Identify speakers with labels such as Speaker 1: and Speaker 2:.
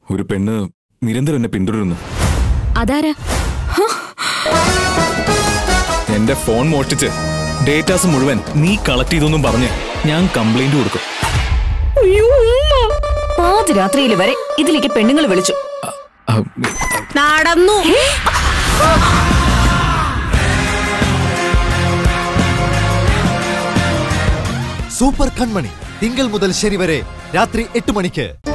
Speaker 1: ഒരു പെണ്ണ് നിരന്തരം എന്നെ പിന്തുടരുന്നു.
Speaker 2: അതാരാ?
Speaker 1: എന്റെ ഫോൺ മോഷ്ടിച്ച് ഡേറ്റാസ് മുഴുവൻ നീ കളക്ട് ചെയ്തൊന്നും പറഞ്ഞ് ഞാൻ കംപ്ലൈന്റ് കൊടുക്കും.
Speaker 2: പാതിരാത്രിയിൽ വരെ ഇതിലേക്ക് പെണ്ണുങ്ങൾ വിളിച്ചു നടന്നു.
Speaker 3: സൂപ്പർ കൺമണി തിങ്കൾ മുതൽ ശനി വരെ രാത്രി 8 മണിക്ക്.